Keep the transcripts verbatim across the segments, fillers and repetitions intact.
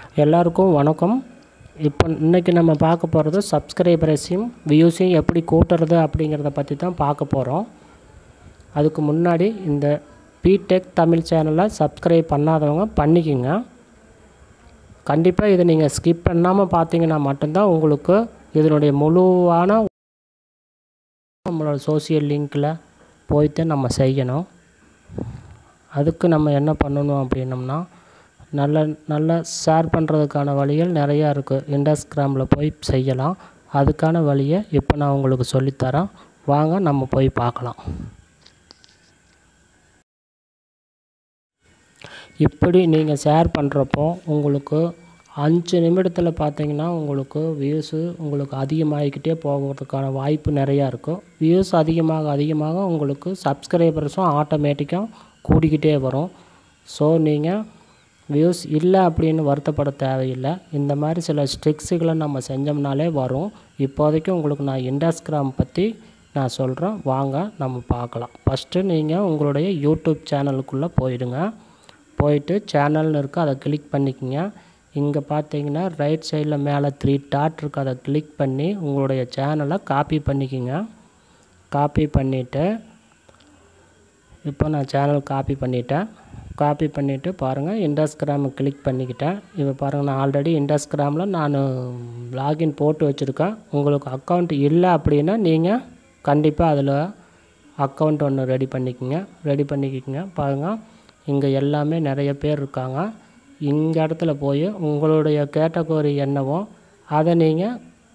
எல்லாருக்கும் வணக்கம். இப்போ இன்றைக்கி நம்ம பார்க்க போகிறது சப்ஸ்கிரைபர்ஸையும் வியூஸையும் எப்படி கூட்டுறது அப்படிங்கிறத பற்றி தான் பார்க்க போகிறோம். அதுக்கு முன்னாடி இந்த பிடெக் தமிழ் சேனலை சப்ஸ்கிரைப் பண்ணாதவங்க பண்ணிக்கோங்க. கண்டிப்பாக இதை நீங்கள் ஸ்கிப் பண்ணாமல் பார்த்தீங்கன்னா மட்டும்தான் உங்களுக்கு இதனுடைய முழுவான நம்மளோட சோசியல் லிங்க்கில் போய்ட்டு நம்ம செய்யணும். அதுக்கு நம்ம என்ன பண்ணணும் அப்படின்னம்னா, நல்ல நல்ல ஷேர் பண்ணுறதுக்கான வழிகள் நிறையா இருக்குது. இன்ஸ்டாகிராமில் போய் செய்யலாம். அதுக்கான வழியை இப்போ நான் உங்களுக்கு சொல்லித்தரேன். வாங்க நம்ம போய் பார்க்கலாம். இப்படி நீங்கள் ஷேர் பண்ணுறப்போ உங்களுக்கு அஞ்சு நிமிடத்தில் பார்த்தீங்கன்னா உங்களுக்கு வியூஸு உங்களுக்கு அதிகமாகிக்கிட்டே போகிறதுக்கான வாய்ப்பு நிறையா இருக்கும். வியூஸ் அதிகமாக அதிகமாக உங்களுக்கு சப்ஸ்கிரைபர்ஸும் ஆட்டோமேட்டிக்காக கூடிக்கிட்டே வரும். ஸோ நீங்கள் வியூஸ் இல்லை அப்படின்னு வருத்தப்பட தேவையில்லை. இந்த மாதிரி சில ஸ்ட்ரிக்ஸுகளை நம்ம செஞ்சோம்னாலே வரும். இப்போதைக்கு உங்களுக்கு நான் இன்ஸ்டாகிராம் பற்றி நான் சொல்கிறேன். வாங்க நம்ம பார்க்கலாம். ஃபஸ்ட்டு நீங்கள் உங்களுடைய யூடியூப் சேனலுக்குள்ளே போயிடுங்க. போயிட்டு சேனல்னு இருக்குது, அதை கிளிக் பண்ணிக்கோங்க. இங்கே பார்த்தீங்கன்னா ரைட் சைடில் மேலே த்ரீ டாட் இருக்குது, அதை கிளிக் பண்ணி உங்களுடைய சேனலை காப்பி பண்ணிக்கோங்க. காப்பி பண்ணிவிட்டு இப்போ நான் சேனல் காப்பி பண்ணிட்டேன். காப்பி பண்ணிவிட்டு பாருங்கள், இன்ஸ்டாகிராமை கிளிக் பண்ணிக்கிட்டேன். இப்போ பாருங்கள், நான் ஆல்ரெடி இன்ஸ்டாகிராமில் நான் லாகின் போட்டு வச்சுருக்கேன். உங்களுக்கு அக்கௌண்ட் இல்லை அப்படின்னா நீங்கள் கண்டிப்பாக அதில் அக்கௌண்ட் ஒன்று ரெடி பண்ணிக்கோங்க. ரெடி பண்ணிக்கோங்க. பாருங்கள், இங்கே எல்லாமே நிறைய பேர் இருக்காங்க. இந்த இடத்துல போய் உங்களுடைய கேட்டகரி என்னவோ அதை நீங்கள்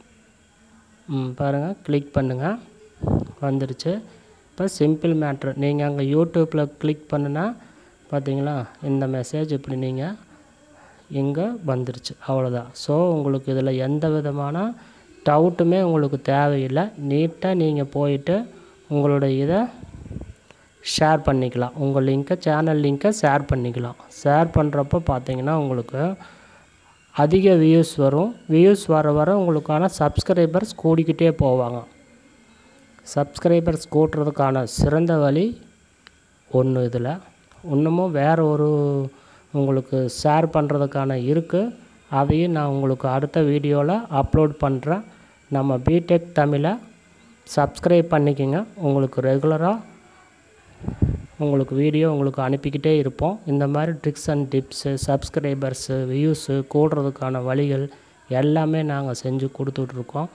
பாருங்கள் கிளிக் பண்ணுங்கள். வந்துடுச்சு. இப்போ சிம்பிள் மேட்ரு, நீங்கள் அங்கே யூடியூப்பில் கிளிக் பண்ணுனா பார்த்தீங்களா, இந்த மெசேஜ் இப்படி நீங்கள் இங்கே வந்துருச்சு. அவ்வளோதான். ஸோ உங்களுக்கு இதில் எந்த விதமான டவுட்டுமே உங்களுக்கு தேவையில்லை. நீட்டாக நீங்கள் போயிட்டு உங்களுடைய இதை ஷேர் பண்ணிக்கலாம். உங்கள் லிங்க்கை சேனல் லிங்க்கை ஷேர் பண்ணிக்கலாம். ஷேர் பண்ணுறப்போ பார்த்தீங்கன்னா உங்களுக்கு அதிக வியூஸ் வரும். வியூஸ் வர வர உங்களுக்கான சப்ஸ்கிரைபர்ஸ் கூடிக்கிட்டே போவாங்க. சப்ஸ்கிரைபர்ஸ் கூட்டுறதுக்கான சிறந்த வழி ஒன்று இதில். இன்னமும் வேறு ஒரு உங்களுக்கு ஷேர் பண்ணுறதுக்கான இருக்குது. அதையும் நான் உங்களுக்கு அடுத்த வீடியோவில் அப்லோட் பண்ணுறேன். நம்ம பிடெக் தமிழை சப்ஸ்கிரைப் பண்ணிக்கோங்க. உங்களுக்கு ரெகுலராக உங்களுக்கு வீடியோ உங்களுக்கு அனுப்பிக்கிட்டே இருப்போம். இந்த மாதிரி tricks and tips, subscribers, views கூடுறதுக்கான வழிகள் எல்லாமே நாங்கள் செஞ்சு கொடுத்துட்ருக்கோம்.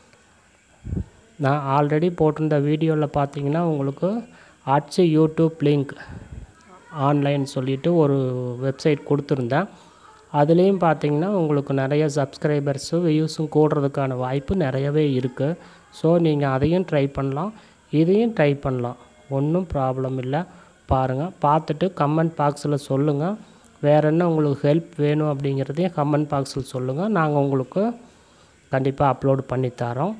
நான் ஆல்ரெடி போட்டிருந்த வீடியோவில் பார்த்தீங்கன்னா உங்களுக்கு ஆட்சி யூடியூப் லிங்க் ஆன்லைன் சொல்லிவிட்டு ஒரு வெப்சைட் கொடுத்துருந்தேன். அதுலேயும் பார்த்தீங்கன்னா உங்களுக்கு நிறைய சப்ஸ்கிரைபர்ஸும் வியூஸும் கூடுறதுக்கான வாய்ப்பு நிறையவே இருக்குது. ஸோ நீங்கள் அதையும் ட்ரை பண்ணலாம், இதையும் ட்ரை பண்ணலாம். ஒன்றும் ப்ராப்ளம் இல்லை. பாருங்கள், பார்த்துட்டு கமெண்ட் பாக்ஸில் சொல்லுங்கள். வேறு என்ன உங்களுக்கு ஹெல்ப் வேணும் அப்படிங்கிறதையும் கமெண்ட் பாக்ஸில் சொல்லுங்கள். நாங்கள் உங்களுக்கு கண்டிப்பாக அப்லோட் பண்ணித்தரோம்.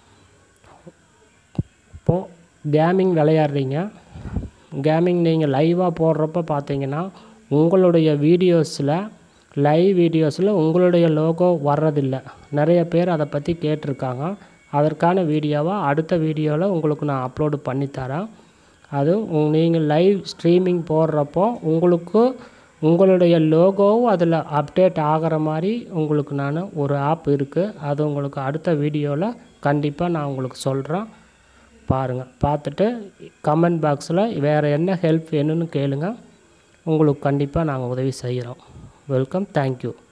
இப்போது கேமிங் விளையாடுறீங்க, கேமிங் நீங்கள் லைவாக போடுறப்ப பார்த்தீங்கன்னா உங்களுடைய வீடியோஸில் லைவ் வீடியோஸில் உங்களுடைய லோகோ வர்றதில்லை. நிறைய பேர் அதை பற்றி கேட்டிருக்காங்க. அதற்கான வீடியோவாக அடுத்த வீடியோவில் உங்களுக்கு நான் அப்லோடு பண்ணித்தரேன். அது நீங்கள் லைவ் ஸ்ட்ரீமிங் போடுறப்போ உங்களுக்கு உங்களுடைய லோகோவும் அதில் அப்டேட் ஆகிற மாதிரி உங்களுக்கு நான் ஒரு ஆப் இருக்குது. அது உங்களுக்கு அடுத்த வீடியோவில் கண்டிப்பாக நான் உங்களுக்கு சொல்கிறேன். பாருங்கள், பார்த்துட்டு கமெண்ட் பாக்ஸில் வேறு என்ன ஹெல்ப் வேணும்னு கேளுங்க. உங்களுக்கு கண்டிப்பாக நாங்கள் உதவி செய்கிறோம். வெல்கம். தேங்க்யூ.